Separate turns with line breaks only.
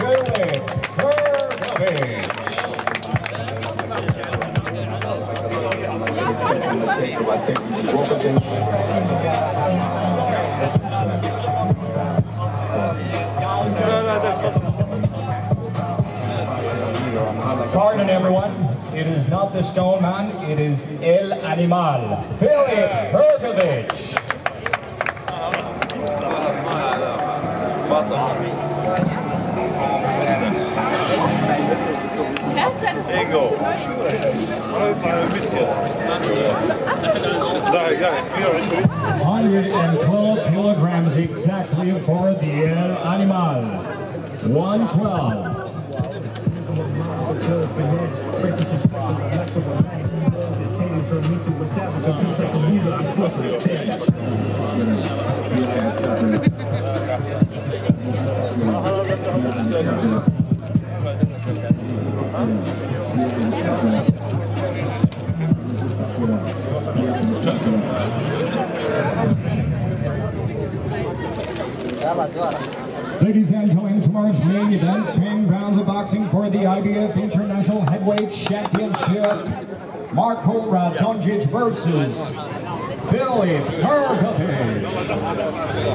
Filip Hrgovic. Pardon everyone, it is not the stone man, it is El Animal, Filip Hrgovic.
There you go.
112 kilograms exactly for the El Animal. 112. Ladies and gentlemen, tomorrow's main event, 10 rounds of boxing for the IBF International Heavyweight Championship. Marko Radonjic versus Filip Hrgovic.